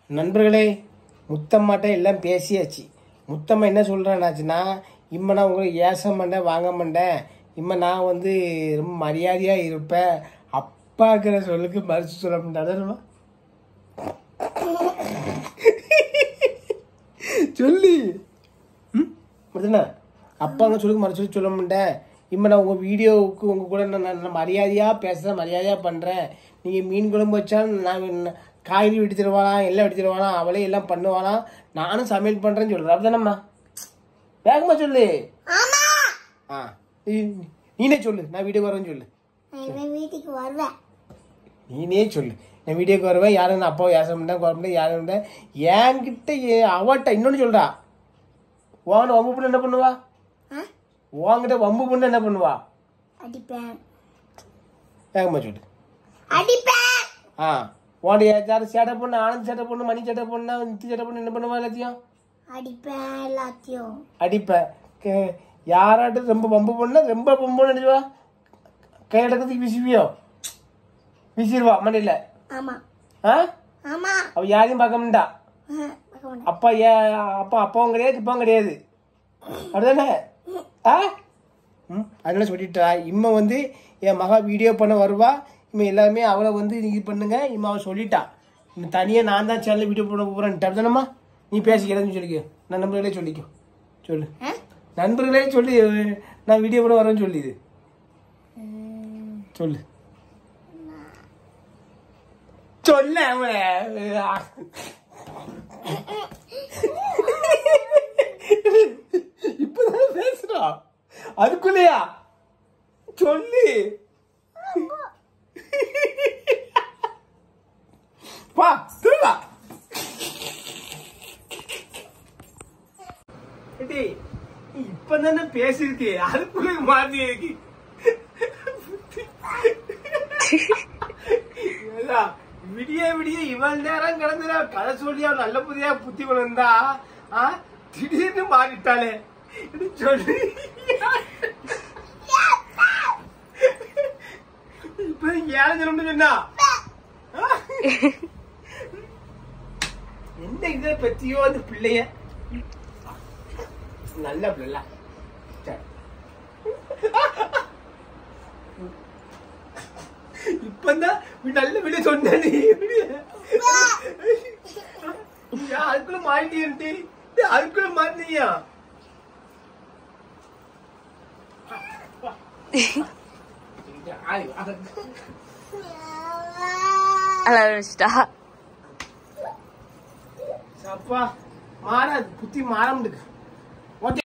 நண்பர்களே, முத்தம்மாட்ட எல்லாம் பேசியாச்சு. முத்தம்மா என்ன சொல்கிறேன்னாச்சுன்னா, இம்மா நான் உங்களுக்கு ஏச மாட்டேன், வாங்க மாட்டேன். இம்மா நான் வந்து ரொம்ப மரியாதையாக இருப்பேன். அப்பாங்கிற சொல்லுக்கு மறுத்து சொல்ல மாட்டேன். சொல்லி முடிச்சுண்ணா, அப்பாங்க சொல்லுக்கு மறுத்து சொல்ல மாட்டேன். இம்மா நான் உங்கள் வீடியோவுக்கு உங்கள் கூட நான் மரியாதையாக பேசுகிறேன், மரியாதையாக பண்ணுறேன். நீங்கள் மீன் குழம்பு வச்சாலும் நான் காய்கறி வெட்டி தருவாளாம், எல்லாம் வெட்டி தருவாளாம், அவளே எல்லாம் பண்ணுவாளாம், நானும் சமையல் பண்ணுறேன்னு சொல்கிறேன். அப்படிதானம்மா? வேகமா சொல்லு. ஆ நீனே சொல்லு, நான் வீடியோக்கு வரேன்னு சொல்லு. வீட்டுக்கு வருவேன். நீனே சொல்லு, நான் வீடியோக்கு வருவேன். யாரும் அப்பாவை ஏச மாட்டேன், குழம்பு யாரும் இல்லை என்கிட்ட. அவட்ட இன்னொன்று சொல்கிறா, உங்ககிட்ட வம்பு பண்ண என்ன பண்ணுவா? உங்ககிட்ட வம்பு பண்ண என்ன பண்ணுவா? அடிப்பேன். வேகமா சொல்லு. அடிப்பேன். ஆ உன்டைய யாரும் சேட்டை பொண்ணு, ஆனந்த் சேட்டை பொண்ணு, மணி சேட்டை பொண்ணு, நித்தி சேட்டை பொண்ணு என்ன பண்ணுவா? எல்லாத்தையும் அடிப்பேன். எல்லாத்தையும் அடிப்பேன். யாராட்டும் ரொம்ப பம்பு பண்ண, ரொம்ப பம்பு நினைச்சுவா, கை அடக்கிறதுக்கு விசிவியோ விசிறுவா மண்டையில். ஆமா. ஆ ஆமா. அவ யாரையும் பார்க்க மாட்டா. அப்பா அப்பாவும் கிடையாது, இப்பாவும் கிடையாது. அப்படிதானே? ஆ அதெல்லாம் சொல்லிட்டா. இம்மா வந்து என் மகா வீடியோ பண்ண வருவா. இம்மா எல்லாமே அவளை வந்து இது பண்ணுங்க. இம்மா அவள் சொல்லிட்டா, இன்னும் தனியாக நான் தான் சேனலில் வீடியோ பண்ண போகிறேன்ட்டு. அப்படிதானம்மா? நீ பேசிக்கிறேன்னு சொல்லிக்கோ. நான் நண்பர்களே சொல்லிக்கோ. சொல்லு, நண்பர்களே சொல்லி நான் வீடியோ பண்ண வரேன்னு சொல்லிது. சொல்லு சொல்ல இப்பதான் பேசுறா, அதுக்குள்ளயா சொல்லு. வா திருவா. இப்பதானே பேசிருக்கு, அதுக்குள்ள மாத்தி இருக்கு. விடிய விடிய இவன் நேரம் கிடந்துடா கதை சொல்லியா நல்ல புதியா புத்தி கொண்டா. திடீர்னு மாறிட்டாளே சொல்லு. இப்ப ஏன் சொன்னா என்ன இதை பத்தியோ அந்த பிள்ளைய நல்ல பிள்ளை. இப்பதான் நல்ல வீடியோ சொன்ன, அதுக்குள்ள மாறிட்டே, அதுக்குள்ள மாறினியா? அப்பா மாறாது, புத்தி மாற முடியுது.